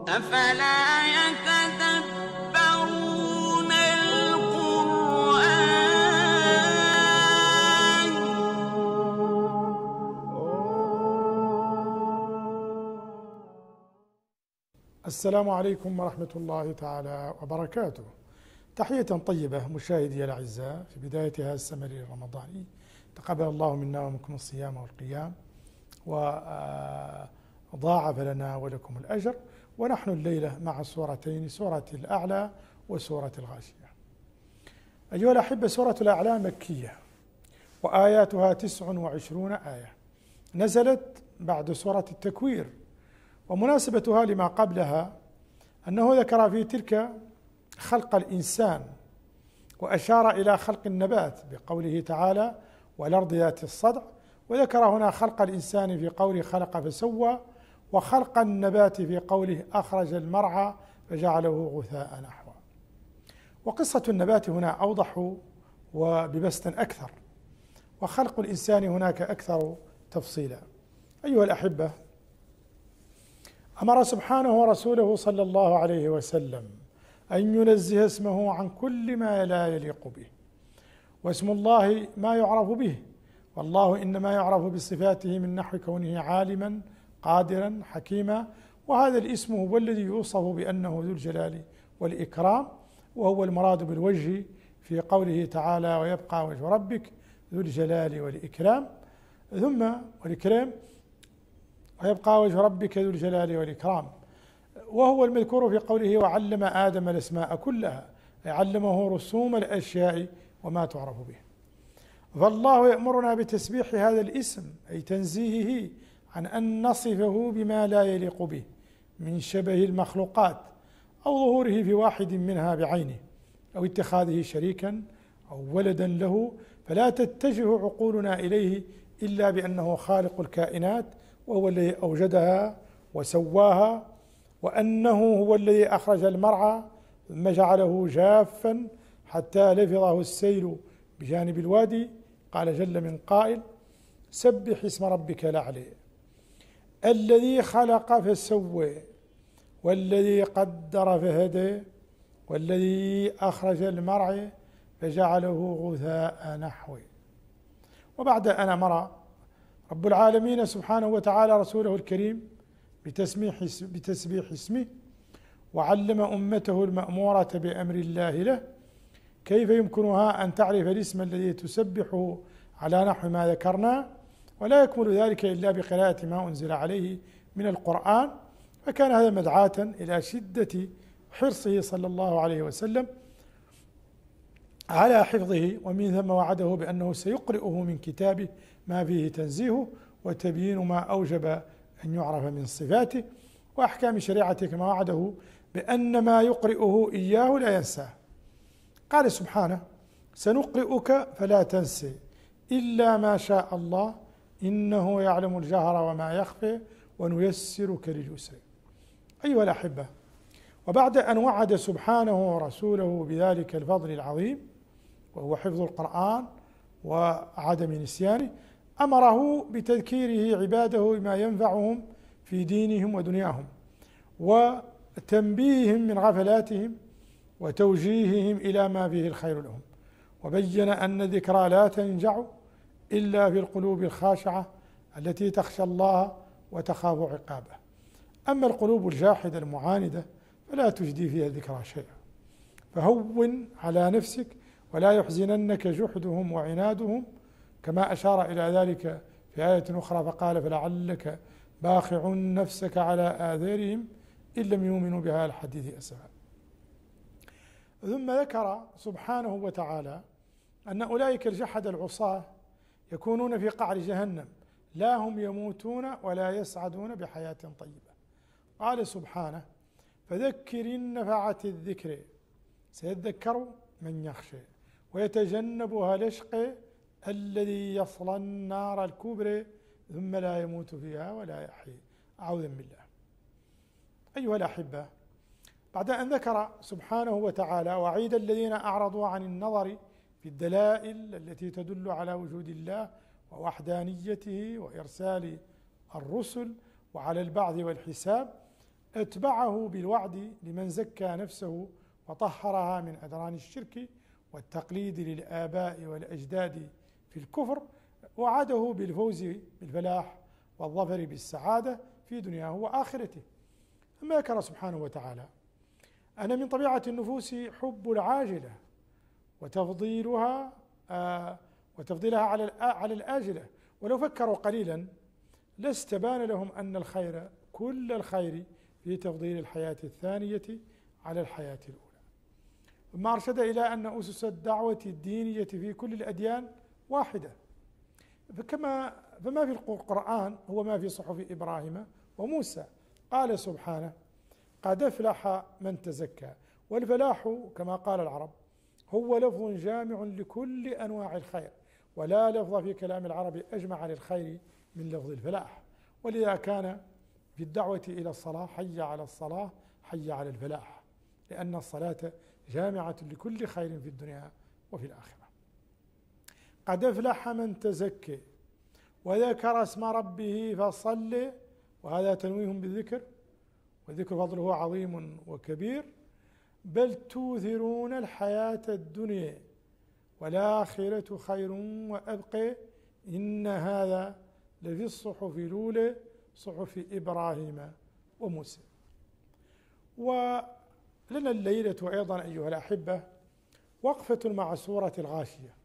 أفلا يتدبرون القرآن. السلام عليكم ورحمة الله تعالى وبركاته. تحية طيبة مشاهدي الأعزاء في بداية هذا السمر الرمضاني، تقبل الله منا ومنكم الصيام والقيام وضاعف لنا ولكم الأجر. ونحن الليلة مع سورتين، سورة الأعلى وسورة الغاشية. أيها الأحبة، سورة الأعلى مكية وآياتها 29 آية، نزلت بعد سورة التكوير، ومناسبتها لما قبلها أنه ذكر في تلك خلق الإنسان وأشار إلى خلق النبات بقوله تعالى والأرض ذات الصدع، وذكر هنا خلق الإنسان في قوله خلق فسوى، وخلق النبات في قوله أخرج المرعى فجعله غثاء نحوا. وقصة النبات هنا أوضح وببسط أكثر، وخلق الإنسان هناك أكثر تفصيلا. أيها الأحبة، أمر سبحانه ورسوله صلى الله عليه وسلم أن ينزه اسمه عن كل ما لا يليق به، واسم الله ما يعرف به، والله إنما يعرف بصفاته من نحو كونه عالما قادرا حكيما، وهذا الاسم هو الذي يوصف بأنه ذو الجلال والإكرام، وهو المراد بالوجه في قوله تعالى ويبقى وجه ربك ذو الجلال والإكرام، ثم والإكرام ويبقى وجه ربك ذو الجلال والإكرام، وهو المذكور في قوله وعلم آدم الأسماء كلها، أي علمه رسوم الأشياء وما تعرف به. فالله يأمرنا بتسبيح هذا الاسم، أي تنزيهه عن أن نصفه بما لا يليق به من شبه المخلوقات أو ظهوره في واحد منها بعينه أو اتخاذه شريكا أو ولدا له، فلا تتجه عقولنا إليه إلا بأنه خالق الكائنات، وهو الذي أوجدها وسواها، وأنه هو الذي أخرج المرعى ثم جعله جافا حتى لفظه السيل بجانب الوادي. قال جل من قائل سبح اسم ربك الأعلى الذي خلق فسوى والذي قدر فهدى والذي أخرج المرعى فجعله غثاء نحو. وبعد أن أمر رب العالمين سبحانه وتعالى رسوله الكريم بتسبيح اسمه، وعلم أمته المأمورة بأمر الله له كيف يمكنها أن تعرف الاسم الذي تسبحه على نحو ما ذكرنا، ولا يكمل ذلك إلا بقراءة ما أنزل عليه من القرآن، فكان هذا مدعاة إلى شدة حرصه صلى الله عليه وسلم على حفظه، ومن ثم وعده بأنه سيقرئه من كتابه ما فيه تنزيهه وتبيين ما أوجب أن يعرف من صفاته وأحكام شريعته، كما وعده بأن ما يقرئه إياه لا ينساه. قال سبحانه سنقرئك فلا تنسي إلا ما شاء الله إنه يعلم الجهر وما يخفى ونيسرك لليسر. أيها الأحبة، وبعد أن وعد سبحانه ورسوله بذلك الفضل العظيم وهو حفظ القرآن وعدم نسيانه، أمره بتذكيره عباده بما ينفعهم في دينهم ودنياهم، وتنبيههم من غفلاتهم وتوجيههم إلى ما فيه الخير لهم، وبين أن الذكرى لا تنجع إلا في القلوب الخاشعة التي تخشى الله وتخاف عقابه. أما القلوب الجاحدة المعاندة فلا تجدي فيها الذكرى شيئا، فهون على نفسك ولا يحزننك جحدهم وعنادهم، كما أشار إلى ذلك في آية أخرى فقال فلعلك باخع نفسك على آثارهم إن لم يؤمنوا بهذا الحديث أسفا. ثم ذكر سبحانه وتعالى أن أولئك الجحد العصاة يكونون في قعر جهنم لا هم يموتون ولا يسعدون بحياة طيبة. قال سبحانه فذكر إن نفعت الذكر سيذكر من يخشى ويتجنبها الأشقى الذي يصلى النار الكبرى ثم لا يموت فيها ولا يحيى. أعوذ بالله. أيها الأحبة، بعد أن ذكر سبحانه وتعالى وعيد الذين أعرضوا عن النظر في الدلائل التي تدل على وجود الله ووحدانيته وإرسال الرسل وعلى البعث والحساب، اتبعه بالوعد لمن زكى نفسه وطهرها من أدران الشرك والتقليد للآباء والأجداد في الكفر، وعده بالفوز بالفلاح والظفر بالسعادة في دنياه وآخرته. ثم ذكر سبحانه وتعالى أن من طبيعة النفوس حب العاجلة وتفضيلها على الآجلة، ولو فكروا قليلا لاستبان لهم أن الخير كل الخير في تفضيل الحياة الثانية على الحياة الأولى. ثم أرشد إلى أن أسس الدعوة الدينية في كل الأديان واحدة، فما في القرآن هو ما في صحف إبراهيم وموسى. قال سبحانه: قد أفلح من تزكى. والفلاح كما قال العرب هو لفظ جامع لكل أنواع الخير، ولا لفظ في كلام العرب أجمع للخير من لفظ الفلاح، ولذا كان في الدعوة إلى الصلاة: حي على الصلاة حي على الفلاح، لأن الصلاة جامعة لكل خير في الدنيا وفي الآخرة. قد أفلح من تزكى وذكر اسم ربه فصلى، وهذا تنويه بالذكر، والذكر فضله عظيم وكبير. بل توثرون الحياة الدنيا والآخرة خير وأبقى إن هذا لفي الصحف الأولى صحف إبراهيم وموسى. ولنا الليلة أيضا أيها الأحبة وقفة مع سورة الغاشية.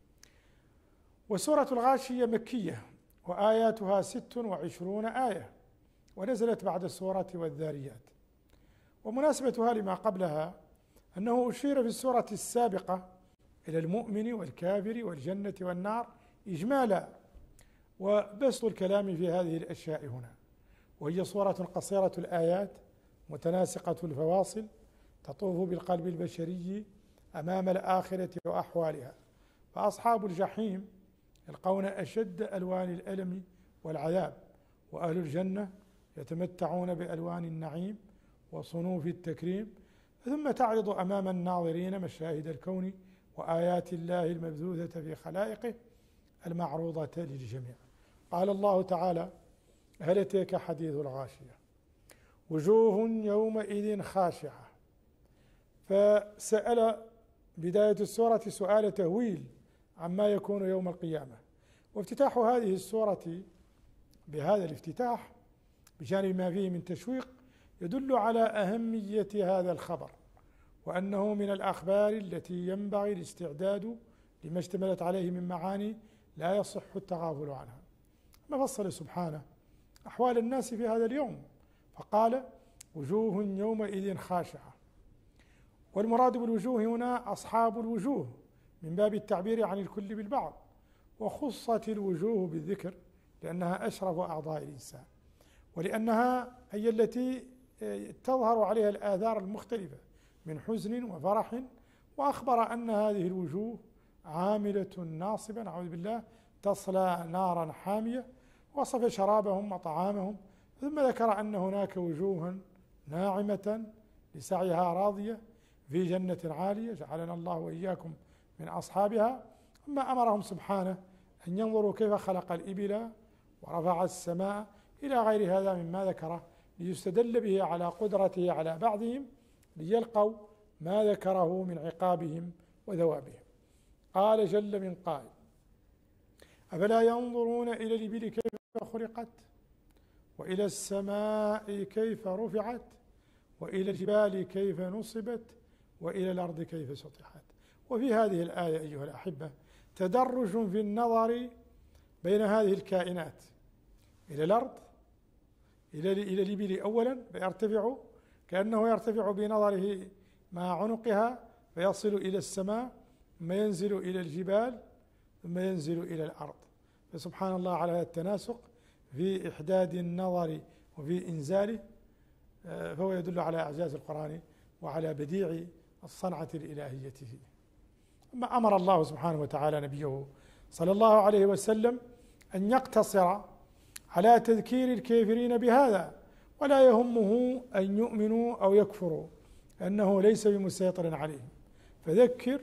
وسورة الغاشية مكية وآياتها 26 آية، ونزلت بعد السورة والذاريات. ومناسبتها لما قبلها أنه أشير في السورة السابقة إلى المؤمن والكافر والجنة والنار إجمالا، وبسط الكلام في هذه الأشياء هنا. وهي سورة قصيرة الآيات متناسقة الفواصل تطوف بالقلب البشري أمام الآخرة وأحوالها. فأصحاب الجحيم يلقون أشد ألوان الألم والعذاب، وأهل الجنة يتمتعون بألوان النعيم وصنوف التكريم. ثم تعرض أمام الناظرين مشاهد الكون وآيات الله المبثوثة في خلائقه المعروضة للجميع. قال الله تعالى: هل أتاك حديث الغاشية وجوه يومئذ خاشعة. فسأل بداية السورة سؤال تهويل عما يكون يوم القيامة. وافتتاح هذه السورة بهذا الافتتاح بجانب ما فيه من تشويق يدل على أهمية هذا الخبر، وأنه من الأخبار التي ينبغي الاستعداد لما اشتملت عليه من معاني لا يصح التغافل عنها. ما فصل سبحانه أحوال الناس في هذا اليوم فقال: وجوه يومئذ خاشعة. والمراد بالوجوه هنا أصحاب الوجوه من باب التعبير عن الكل بالبعض، وخصت الوجوه بالذكر لأنها أشرف أعضاء الإنسان، ولأنها هي التي تظهر عليها الآثار المختلفة من حزن وفرح. وأخبر أن هذه الوجوه عاملة ناصبة نعوذ بالله تصلى نارا حامية، وصف شرابهم وطعامهم، ثم ذكر أن هناك وجوها ناعمة لسعيها راضية في جنة عالية جعلنا الله وإياكم من أصحابها. ثم أمرهم سبحانه أن ينظروا كيف خلق الإبل ورفع السماء إلى غير هذا مما ذكره، ليستدل به على قدرته على بعضهم ليلقوا ما ذكره من عقابهم وذوابهم. قال جل من قائل: أفلا ينظرون إلى الإبل كيف خلقت وإلى السماء كيف رفعت وإلى الجبال كيف نصبت وإلى الأرض كيف سطحت. وفي هذه الآية أيها الأحبة تدرج في النظر بين هذه الكائنات إلى الأرض، إلى الإبل أولا فيرتفع كأنه يرتفع بنظره مع عنقها فيصل إلى السماء، ثم ينزل إلى الجبال، ثم ينزل إلى الأرض. فسبحان الله على هذا التناسق في إحداد النظر وفي إنزاله، فهو يدل على إعجاز القرآن وعلى بديع الصنعة الإلهية فيه. ثم أمر الله سبحانه وتعالى نبيه صلى الله عليه وسلم أن يقتصر على تذكير الكافرين بهذا، ولا يهمه أن يؤمنوا أو يكفروا، لأنه ليس بمسيطر عليهم. فذكر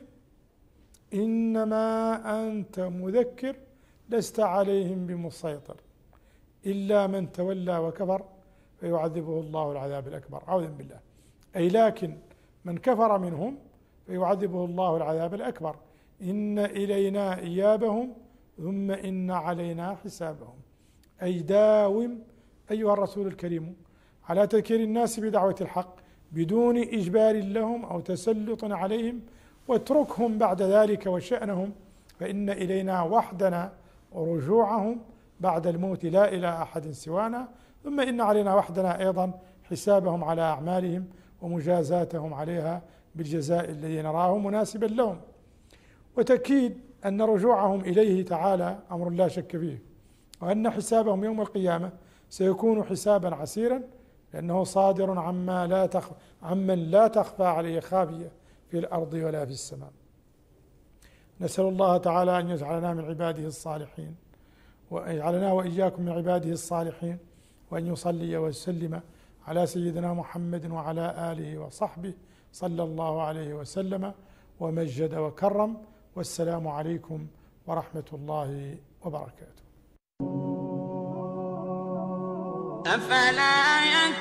إنما أنت مذكر لست عليهم بمسيطر إلا من تولى وكفر فيعذبه الله العذاب الأكبر، أعوذ بالله. أي لكن من كفر منهم فيعذبه الله العذاب الأكبر. إن إلينا إيابهم ثم إن علينا حسابهم. أي داوم أيها الرسول الكريم على تذكير الناس بدعوة الحق بدون إجبار لهم أو تسلط عليهم، واتركهم بعد ذلك وشأنهم، فإن إلينا وحدنا رجوعهم بعد الموت لا إلى أحد سوانا. ثم إن علينا وحدنا أيضا حسابهم على أعمالهم ومجازاتهم عليها بالجزاء الذي نراه مناسبا لهم. وتأكيد أن رجوعهم إليه تعالى أمر لا شك فيه، وأن حسابهم يوم القيامة سيكون حسابا عسيرا، لأنه صادر عمن لا تخفى عليه خافية في الأرض ولا في السماء. نسأل الله تعالى أن يجعلنا من عباده الصالحين، ويجعلنا وإياكم من عباده الصالحين، وأن يصلي ويسلم على سيدنا محمد وعلى آله وصحبه صلى الله عليه وسلم ومجد وكرم. والسلام عليكم ورحمة الله وبركاته. أفلا